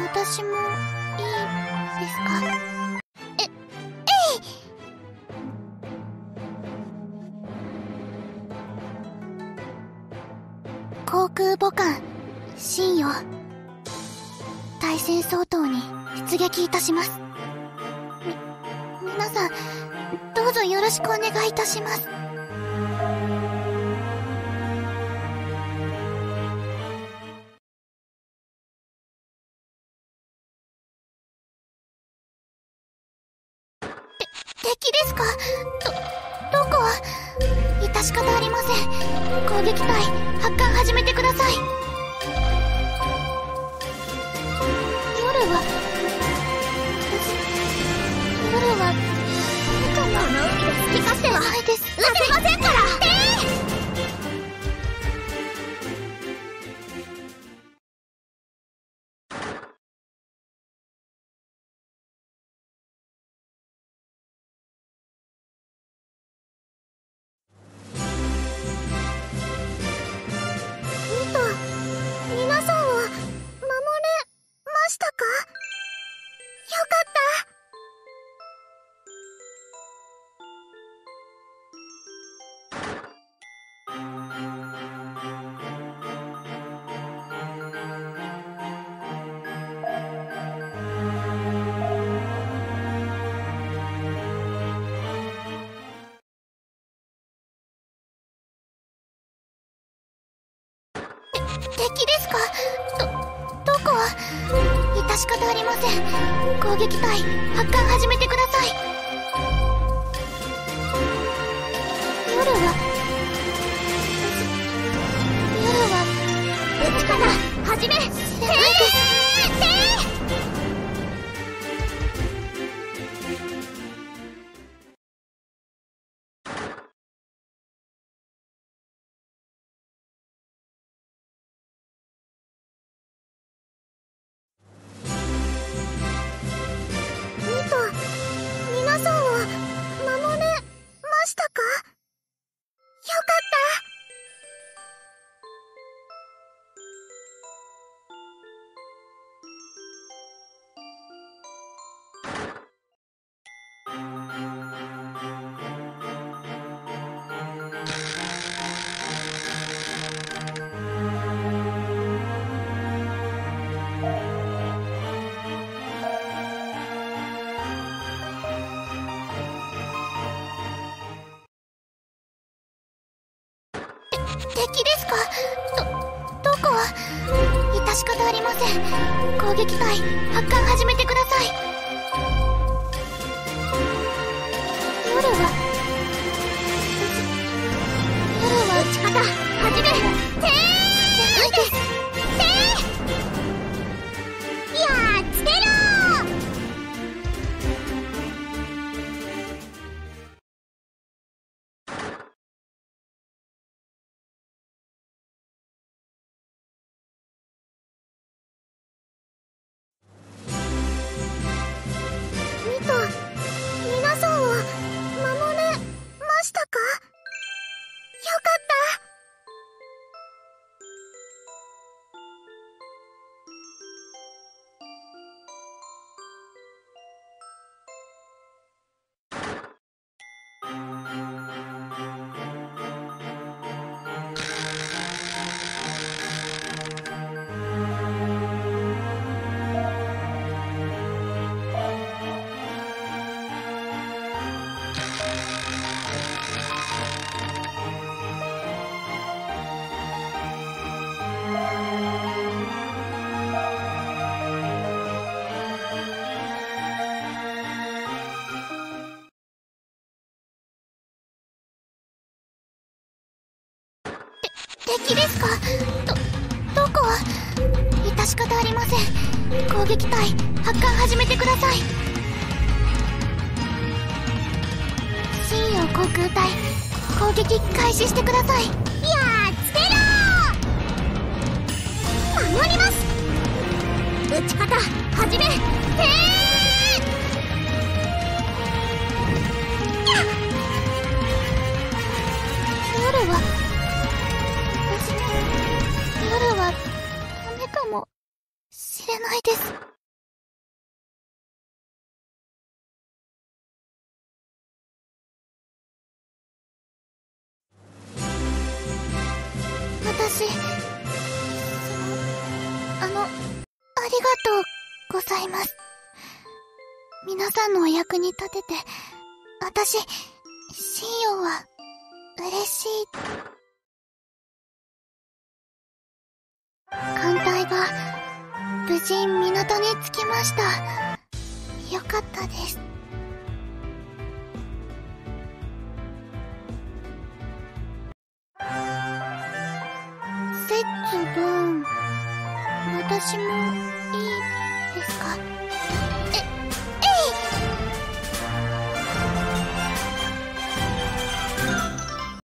私もいいですか？えい。航空母艦信よ、対戦相当に出撃いたします。皆さんどうぞよろしくお願いいたします。敵ですか？どこ？致し方ありません。攻撃隊発艦始めてください。夜はこの海で好き勝手はないです。撃てませんから。皆さんは守れましたか？よかった。敵ですか？どこ？致し方ありません。攻撃隊発艦始めてください。夜は撃ち方始め。皆さんは守れましたか？よかった。敵ですか？どこ？致し方ありません。攻撃隊発艦始めてください。夜は撃ち方始め。やっつけろー。皆さんは守れましたか？よかった。敵ですか？どこ？致し方ありません。攻撃隊発艦始めてください。信用航空隊攻撃開始してください。やっつけろー。守ります。撃ち方始め。夜はダメかもしれないです。 ありがとうございます。皆さんのお役に立てて、私、信用は、嬉しい。艦隊が、無事港に着きました。よかったです。節分、私もいいですか？